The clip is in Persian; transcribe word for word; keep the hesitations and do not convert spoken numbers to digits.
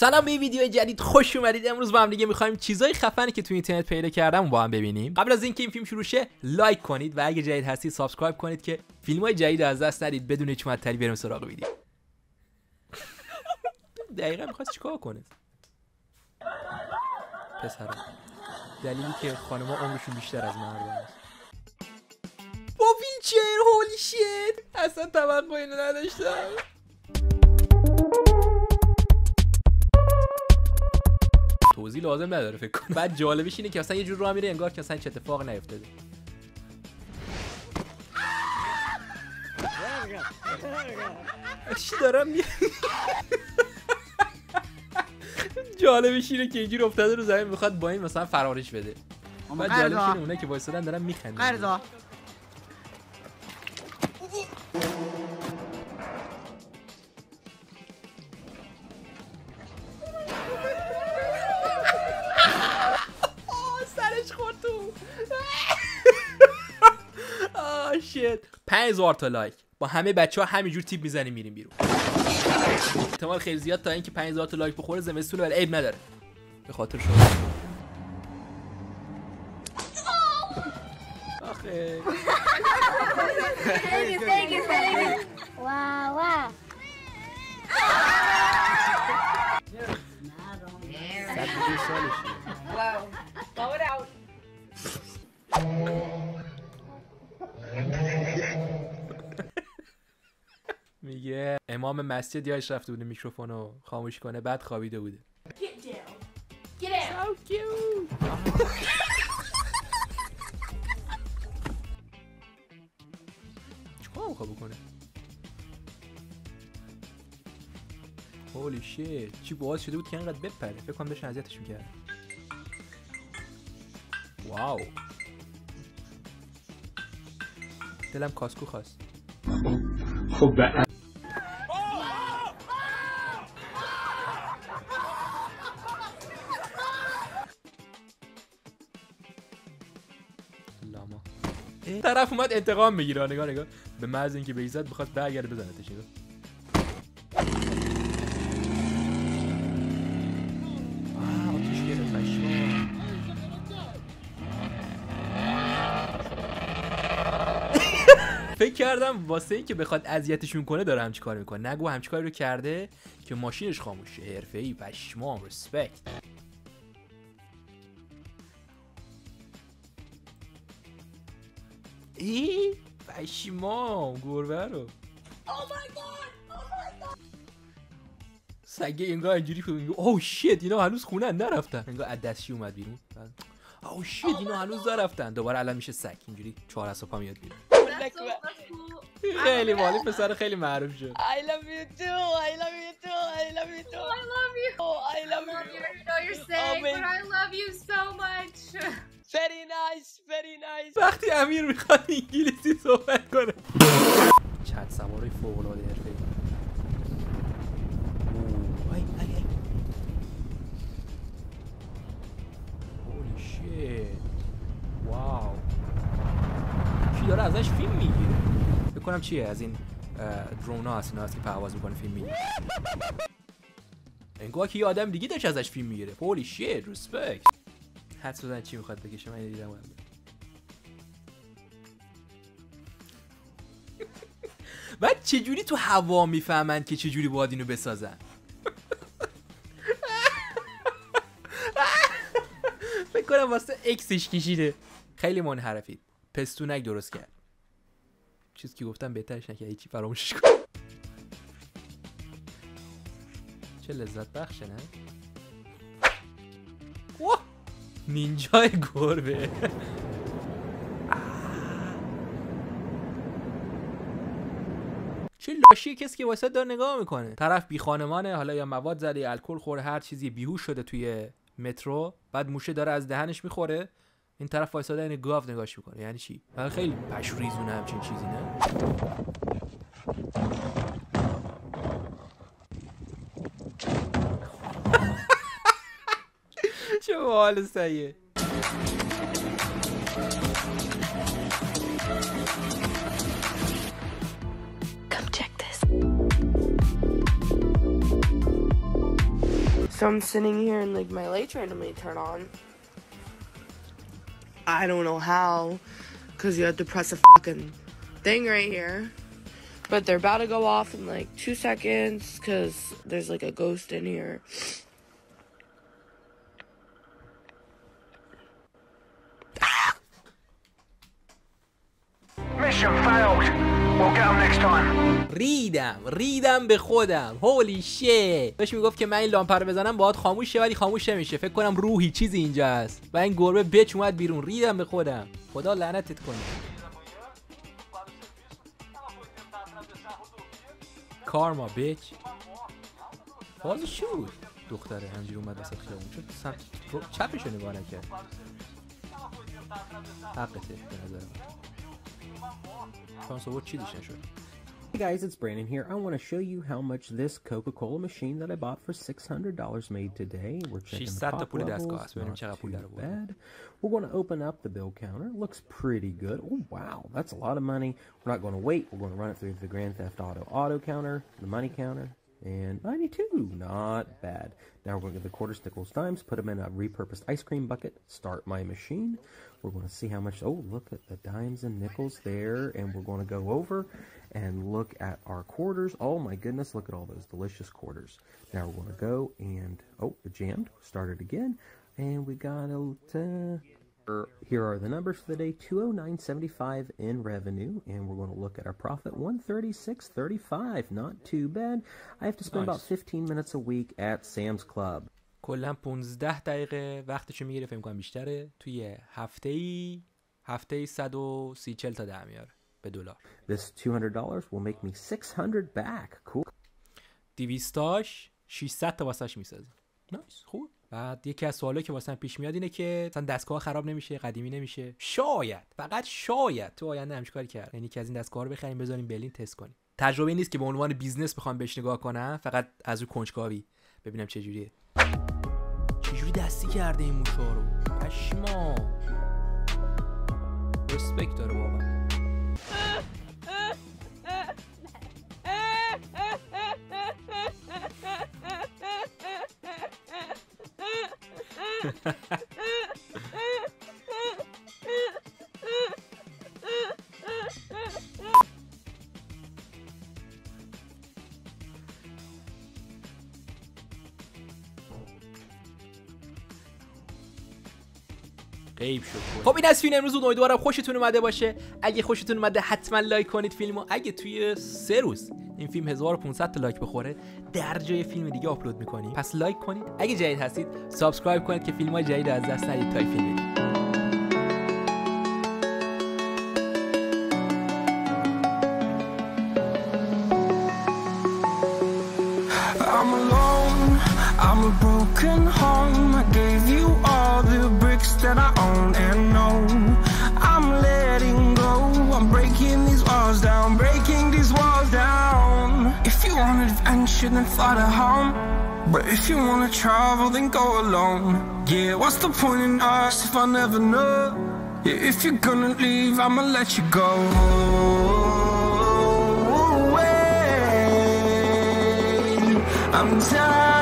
سلام، به این ویدیو جدید خوش اومدید. امروز با هم دیگه می‌خوایم چیزای خفنی که تو اینترنت پیدا کردم با هم ببینیم. قبل از اینکه این فیلم شروع شه لایک کنید و اگه جدید هستید سابسکرایب کنید که فیلم‌های جدید از دست ندید. بدون هیچ معطلی بریم سراغ ویدیو. دقیقاً می‌خواد چیکار کنه؟ پسرا دلیلی که خانم‌ها عمرشون بیشتر از مردان است. با ویلچر هولی شیت، اصلا توقع اینو نداشتم. توضیح لازم نداره فکر کنم. بعد جالبش اینه که اصلا یه جور راه میره انگار که اصلا هیچ اتفاقی نیفتاده. چی دارم می جالبش اینه که اینجوری افتاده رو زمین میخواد با این مثلا فرارش بده. بعد جالبش اینه اونایی که وایسادن دارن میخندن. قرضا آه شیت. پنج هزار تا لایک با همه بچه‌ها همینجور تیپ میزنیم میریم بیرون. احتمال خیلی زیاد تا اینکه پنج هزار تا لایک بخوره زمستونه، ولی عیب نداره به خاطر شما. آخه واو واو میگه امام مسجد یادش رفته بوده میکروفون رو خاموش کنه، بعد خوابیده بوده. چیکار میخواد بکنه؟ هولی شیت، چی باعث شده بود که اینقدر بپره؟ فکر کنم داشتن اذیتش میکردن. واو، دلم کاسکو خواست. خب به لاما طرف اومد انتقام بگیره. نگاه نگاه، به محض اینکه بیزد بخواد برگرده بزنتش. نگاه آه آتیش گرفت. پشمام. فکر کردم واسه این که بخواد اذیتشون کنه داره همچی کار میکنه. نگو همچی کاری رو کرده که ماشینش خاموشه. حرفه‌ای. پشمام. رسپکت. ای پشمام گربه رو. سگه انگار اینجوری کنه. اوه شیت، اینا هنوز خونه نرفتن. انگار از دستشی اومد بیرون. اوه شیت، اینا هنوز نرفتن. دوباره الان میشه سگ اینجوری چهار از صبح میاد بیرون. خیلی مالی پسر خیلی معروف شد. I love you too. I love you too. I love you too. I love you. Oh, I love I love you. you. I know you're sick, but I love you so much. Very nice. Very nice. وقتی امیر میخواد انگلیسی صحبت کنه. چت سوارای فوق العاده حرفه‌ای. اوه ای ای ای. هولی شیت. واو. کی داره ازش فیلم میگیره؟ فکر کنم چیه از این درونا هست، اینا هست که پرواز میکنه فیلم میگیره. انگار که یه آدم دیگه داشت ازش فیلم میگیره. هولی شیت، رسپکت. حدس بزن چی میخواد بکشه. من دیدم اون بعد چجوری تو هوا میفهمن که چجوری باید اینو بسازن؟ فکر کنم واسه اکسش کشیده. خیلی منحرفید. پستونک درست کرد. چیزی که گفتم بهترش نکرد، هیچی فراموشش کن. چه لذت بخشه نه؟ اوه نینجای گربه. چه لاشی کسی که واسه داره نگاه میکنه. طرف بی خانمانه، حالا یا مواد زده یا الکل خورده، هر چیزی، بیهوش شده توی مترو، بعد موشه داره از دهنش میخوره. این طرف وایساده این گاو نگاهش میکنه. یعنی چی؟ من خیلی پشریزونه همچین چیزی نه. چه حال سیه. So I'm sitting here and like my lights randomly turn on. I don't know how, cause you have to press a fucking thing right here. But they're about to go off in like two seconds, cause there's like a ghost in here. Mission failed. We'll get them next time. ریدم ریدم به خودم. هولی شیت. داشت میگفت که من این لامپ رو بزنم باهات خاموش شه، ولی خاموش نمیشه. فکر کنم روحی چیزی اینجا هست و این گربه بچ اومد بیرون. ریدم به خودم. خدا لعنتت کنه. کارما بچ. بازی شد. دختره همجوری اومد وسط خیابون. چون سمت چپشو نگاه نکرد. حقته به نظر من. Hey guys, it's Brandon here. I want to show you how much this Coca-Cola machine that I bought for six hundred dollars made today. We're checking the pop levels, not too bad. We're going to open up the bill counter. Looks pretty good. Oh wow, that's a lot of money. We're not going to wait. We're going to run it through the Grand Theft Auto auto counter, the money counter, and ninety-two. Not bad. Now we're going to get the quarters, nickels, dimes, put them in a repurposed ice cream bucket, start my machine. We're going to see how much, oh, look at the dimes and nickels there, and we're going to go over and look at our quarters. Oh my goodness, look at all those delicious quarters. Now we're going to go and, oh, it jammed, start it again, and we got a, uh, here are the numbers for the day, two oh nine seventy-five in revenue, and we're going to look at our profit, one thirty-six thirty-five, not too bad. I have to spend nice. about fifteen minutes a week at Sam's Club. کلا پانزده دقیقه وقتشو میگیره، فکر کنم بیشتره. توی هفته‌ای هفته‌ای صد و سی چهل تا در میاره به دلار. This two hundred dollars will make me six hundred back. Cool. دویستاش ششصد تا واسش میسازه. نایس، خوب. بعد یکی از سوالا که واسم پیش میاد اینه که مثلا دستگاه خراب نمیشه، قدیمی نمیشه. شاید، فقط شاید تو آینده همش کاری کرد. یعنی که از این دستگاه رو بخریم بذاریم برلین تست کنیم. تجربه نیست که به عنوان بیزنس بخوام بهش نگاه کنم، فقط از اون کنجکاوی ببینم چه جوریه. چجوری دستی کرده این موشا رو؟ پشما. رسپکت داره واقعا. غیب شد. خب این از فیلم امروز بود. امیدوارم خوشتون اومده باشه. اگه خوشتون اومده حتما لایک کنید فیلمو. اگه توی سه روز این فیلم هزار و پانصد تا لایک بخوره در جای فیلم دیگه آپلود میکنیم. پس لایک کنید. اگه جدید هستید سابسکرایب کنید که فیلم‌های جدید از دست ندید تا این فیلم بدید. I'm alone, I'm a broken home. I gave you all the bricks that I own and know. I'm letting go, I'm breaking these walls down, breaking these walls down. If you want adventure, then fly to home. But if you wanna travel, then go alone. Yeah, what's the point in us if I never know? Yeah, if you're gonna leave, I'ma let you go. I'm tired.